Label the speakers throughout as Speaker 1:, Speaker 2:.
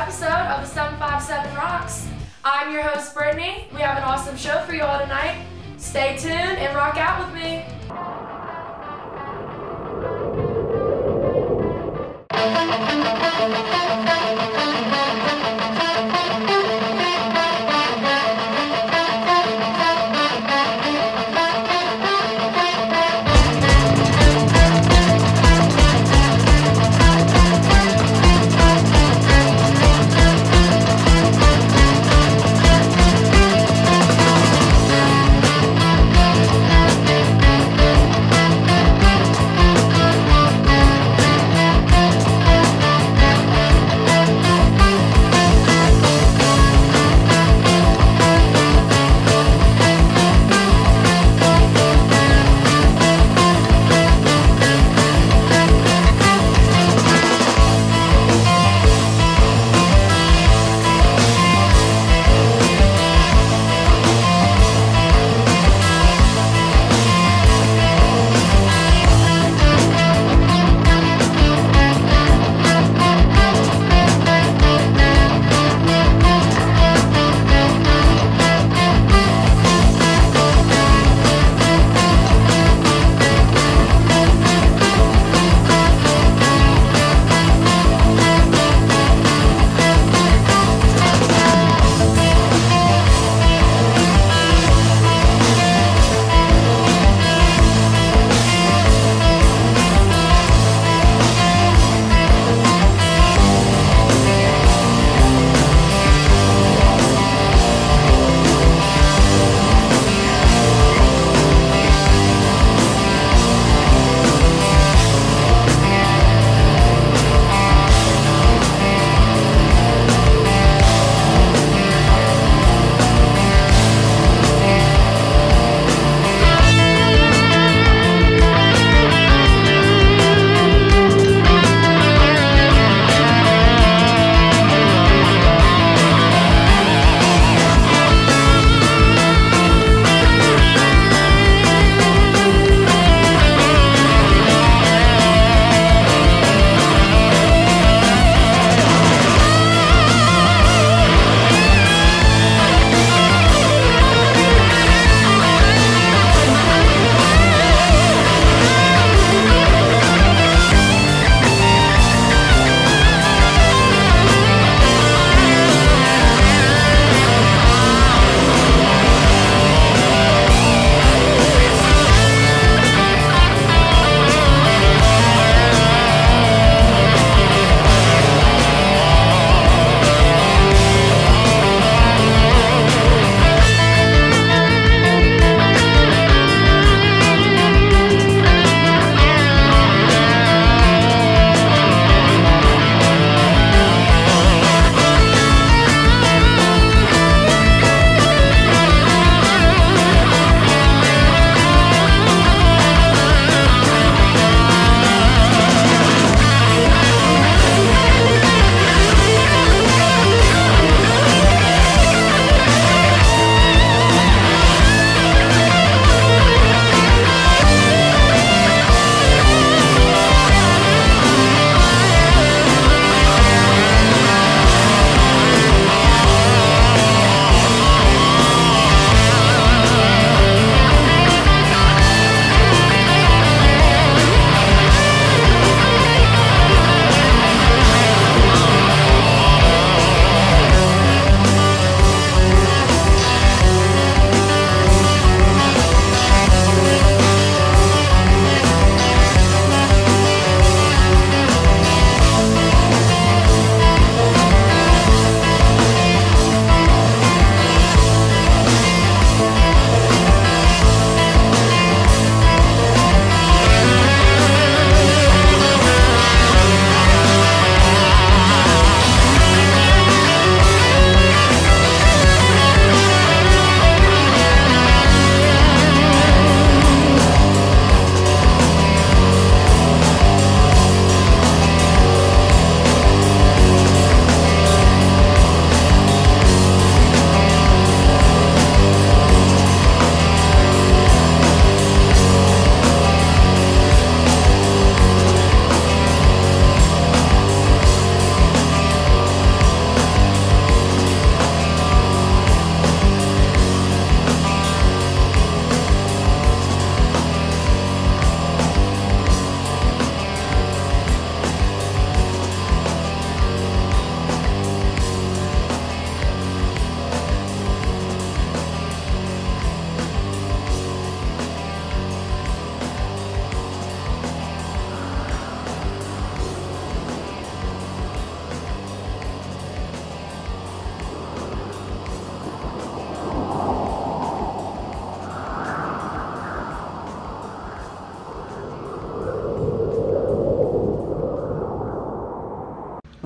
Speaker 1: episode of the 757 Rocks. I'm your host, Brittany. We have an awesome show for you all tonight. Stay tuned and rock out with me.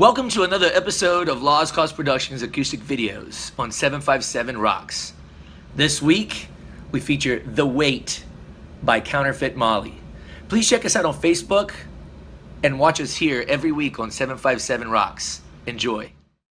Speaker 2: Welcome to another episode of Lost Cause Productions acoustic videos on 757 Rocks. This week, we feature The Weight by Counterfeit Molly. Please check us out on Facebook and watch us here every week on 757 Rocks. Enjoy.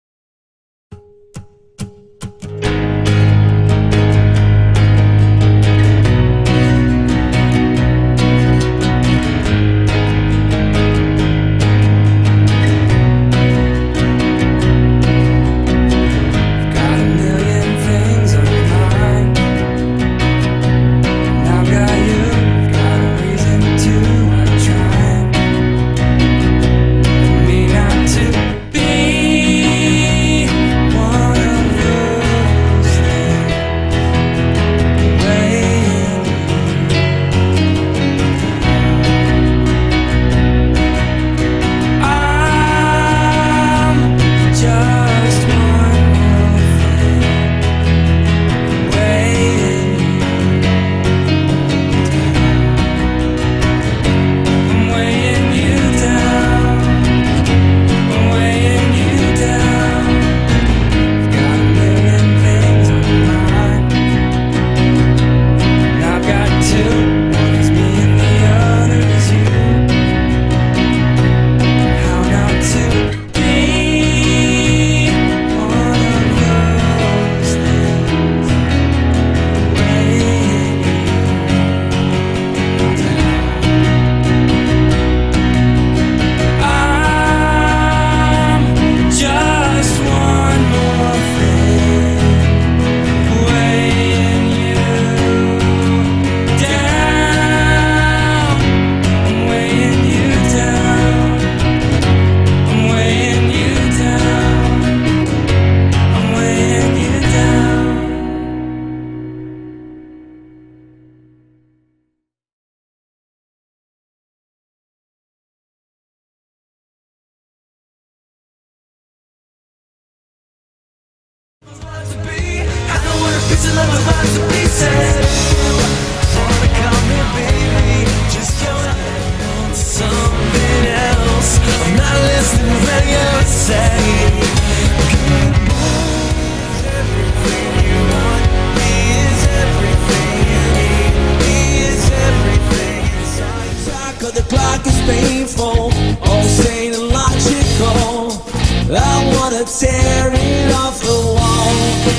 Speaker 3: Tear it off the wall.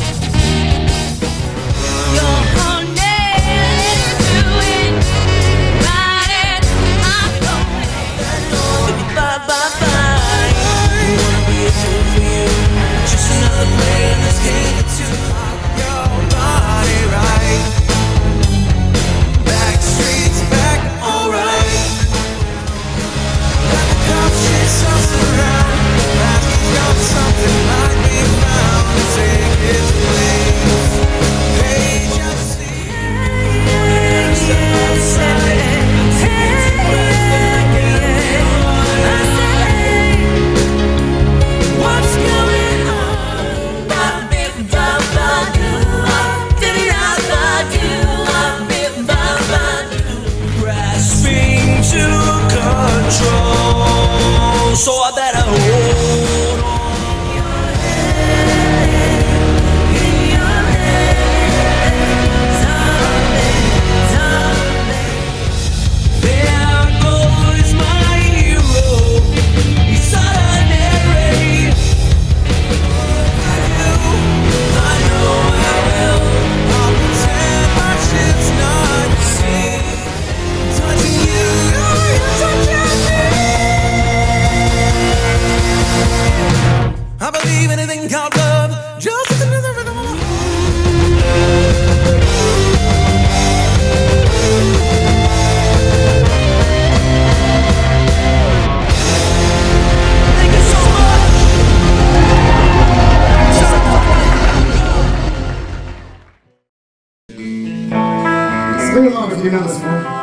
Speaker 3: Your honey doing right it. I'm going bye bye bye. I wanna be a tool for you, just another player in this game to lock your body right. Back streets back, alright. Let the cops chase us around. Something might be found to take its place. Hey, just see what's going on? Grasping to control, so I better hold on. I believe anything called love, just another rhythm. Thank you so much.
Speaker 4: Sing along if you know this one.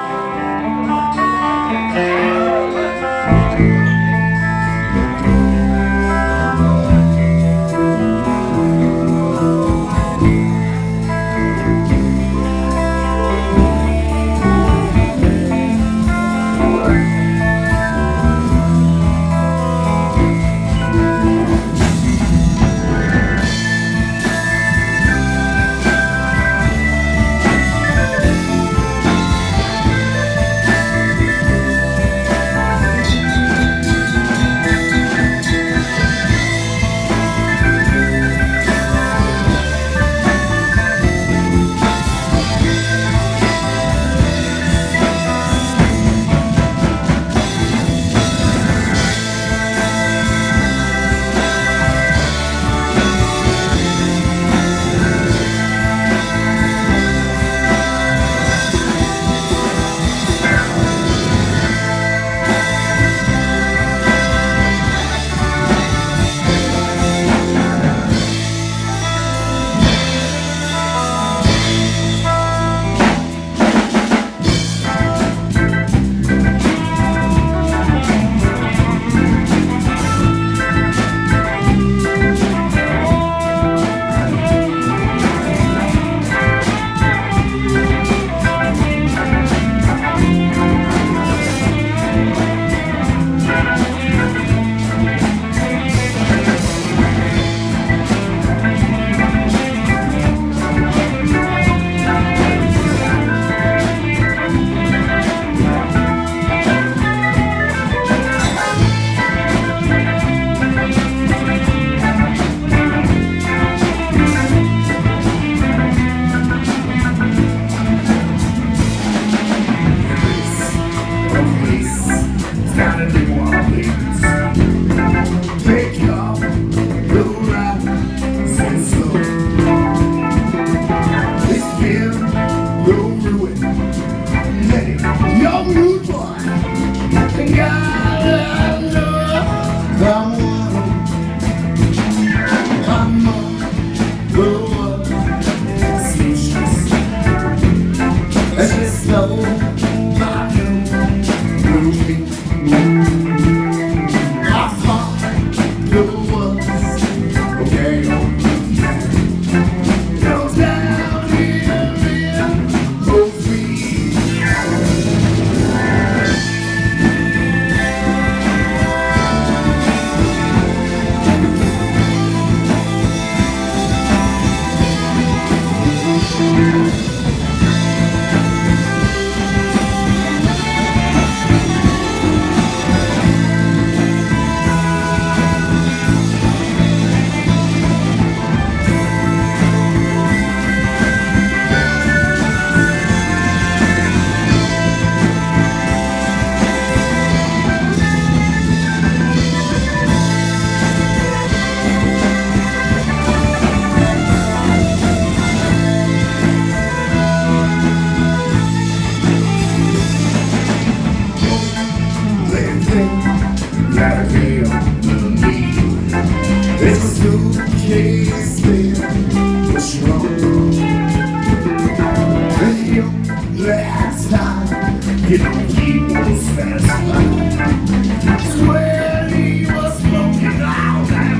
Speaker 4: suitcase there. What's wrong? And your last time, you know he was satisfied. Swear he was smoking out that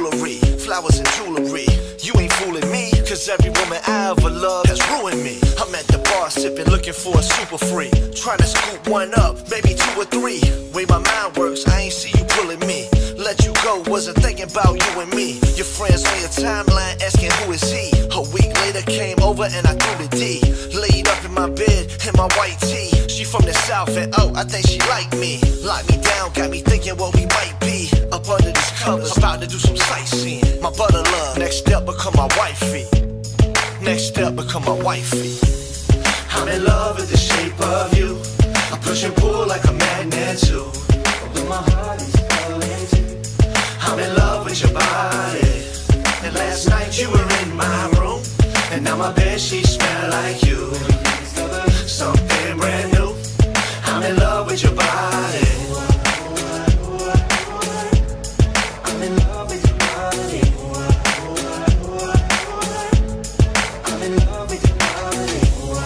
Speaker 5: foolery, flowers and jewelry. You ain't fooling me, cause every woman I ever loved has ruined me. I'm at the bar sipping, looking for a super free, trying to scoop one up, maybe 2 or 3. Way my mind works, I ain't see you pulling me. Let you go, wasn't thinking about you and me. Your friends on your timeline asking who is he. A week later came over and I threw the D. Laid up in my bed in my white tee. She from the south and oh, I think she like me. Locked me down, got me thinking what we might be. Up under these covers, about to do some sightseeing. My butter love, next step become my wifey. Next step become my wifey. I'm in love with the shape of you. I push and pull like a magnet too. Although my heart is falling too. I'm in love with your body. And last night you were in my room, and now my bedsheets smell like you. Something brand new. I'm in love with your body. I'm in love with your body. I'm in love with your body.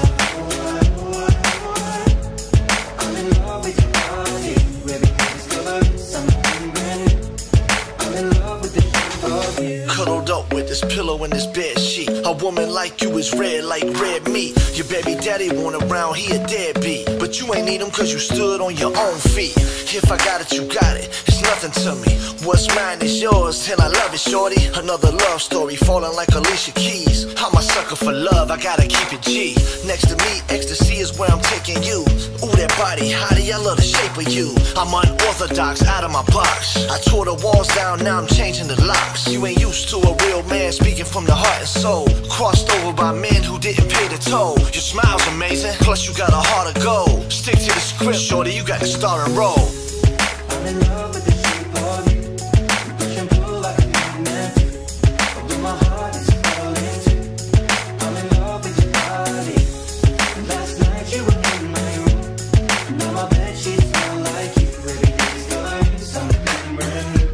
Speaker 5: I'm in love with your body. Ready to discover something brand new. I'm in love with the shape of you. Cuddled up with this pillow and this bed sheet. A woman like you is red like red meat. Your baby daddy want around, he a deadbeat. But you ain't need him cause you stood on your own feet. If I got it, you got it, it's nothing to me. What's mine is yours, and I love it, shorty. Another love story, falling like Alicia Keys. I'm a sucker for love, I gotta keep it G. Next to me, ecstasy is where I'm taking you. Ooh, that body, hottie, I love the shape of you. I'm unorthodox, out of my box. I tore the walls down, now I'm changing the locks. You ain't used to a real man speaking from the heart and soul. Crossed over by men who didn't pay the toll. Your smile's amazing, plus you got a heart of gold. Stick to the script, shorty, you got to star and roll. I'm in love with the shape of you. You push and pull like a magnet. Although my heart is falling too. I'm in love with your body. Last night you were in my room. Now my bedsheets smell like you. Ready to discover something brand new.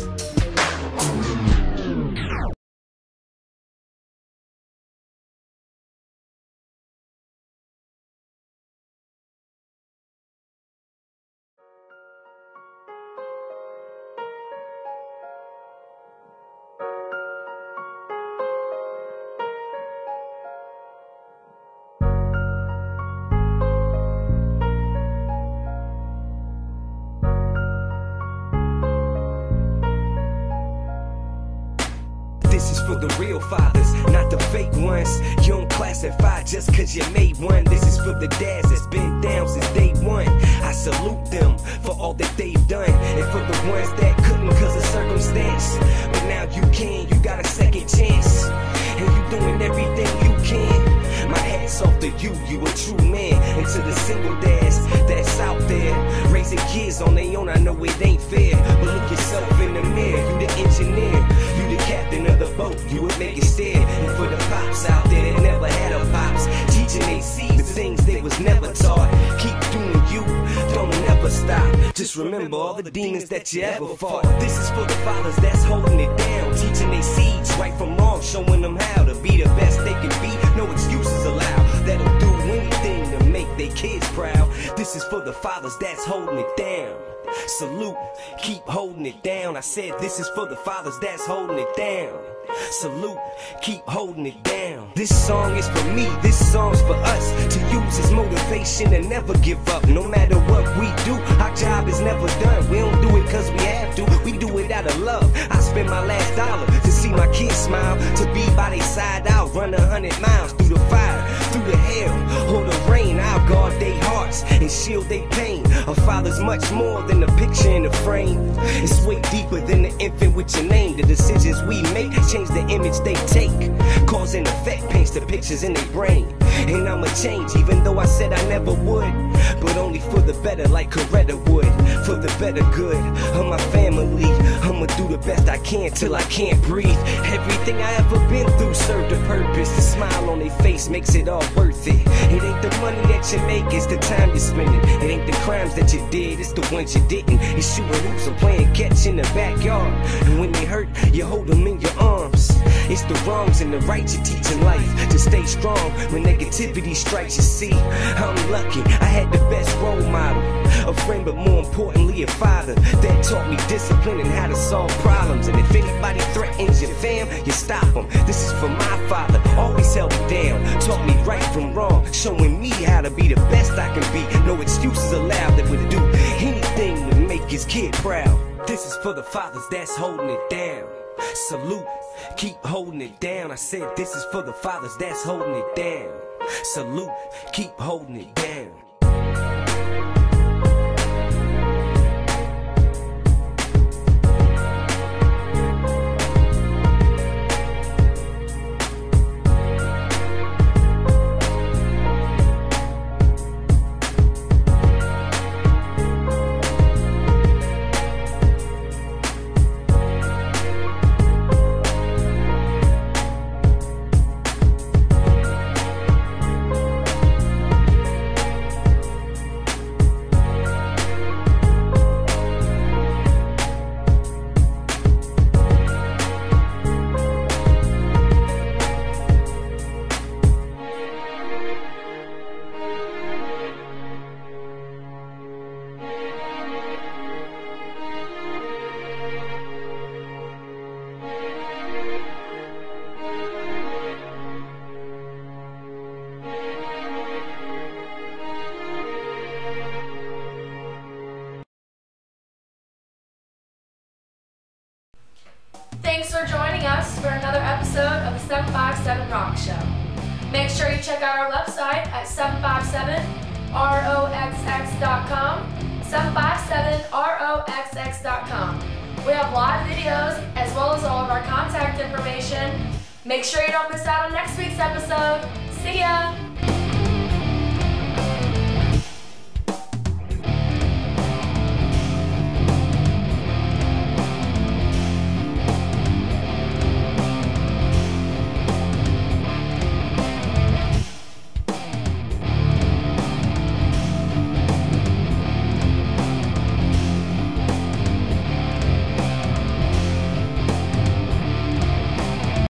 Speaker 6: This is for the real fathers, not the fake ones. You don't classify just cause you made one. This is for the dads that's been down since day one. I salute them for all that they've done, and for the ones that couldn't cause of circumstance. But now you can, you got a second chance, and you doing everything you can. My hat's off to you, you a true man. And to the single dads that's out there raising kids on their own, I know it ain't fair. But look yourself in the mirror, you the engineer, you the captain of the boat, you would make it steer. And for the pops out there that never had a pops, teaching they seeds the things they was never taught. Keep doing you, don't ever stop. Just remember all the demons that you ever fought. This is for the fathers that's holding it down, teaching they seeds right from wrong, showing them how to be the best they can be. No excuses allowed, that'll do anything to make their kids proud. This is for the fathers that's holding it down. Salute, keep holding it down. I said this is for the fathers that's holding it down. Salute, keep holding it down. This song is for me, this song's for us, to use as motivation and never give up. No matter what we do, our job is never done. We don't do it cause we have to, we do it out of love. I spend my last dollar to see my kids smile, to be by their side. I'll run 100 miles through the fire, through the hail or the rain. I'll guard their hearts and shield their pain. A father's much more than a picture in a frame. It's way deeper than the infant with your name. The decisions we make change the image they take. Cause and effect paints the pictures in their brain. And I'ma change even though I said I never would, but only for the better like Coretta would. For the better good of my family, I'ma do the best I can till I can't breathe. Everything I ever been through served a purpose. The smile on their face makes it all worth it. It ain't the money that you make, it's the time you spend it. It ain't the crimes that you did, it's the ones you didn't. It's shooting hoops or playing catch in the backyard, and when they hurt, you hold them in your arms. It's the the wrongs and the right you teach in life. To stay strong when negativity strikes, you see. I'm lucky, I had the best role model. A friend, but more importantly, a father that taught me discipline and how to solve problems. And if anybody threatens your fam, you stop them. This is for my father, always held me down. Taught me right from wrong, showing me how to be the best I can be. No excuses allowed, that would do anything to make his kid proud. This is for the fathers that's holding it down. Salute, keep holding it down. I said this is for the fathers that's holding it down. Salute, keep holding it down.
Speaker 1: Thanks for joining us for another episode of the 757 Rock Show. Make sure you check out our website at 757roxx.com, 757roxx.com. We have live videos as well as all of our contact information. Make sure you don't miss out on next week's episode. See ya!